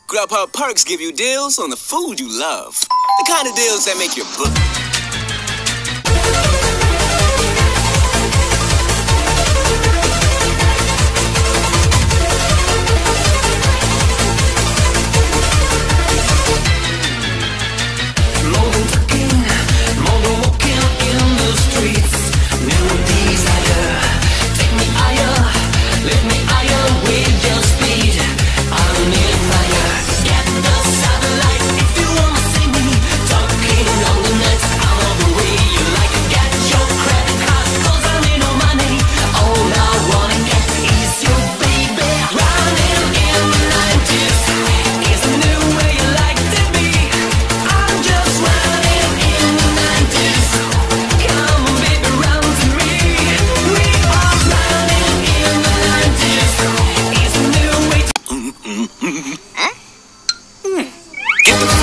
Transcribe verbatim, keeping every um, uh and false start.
Grubhub Perks give you deals on the food you love. The kind of deals that make your book. Huh? Hmm. Get the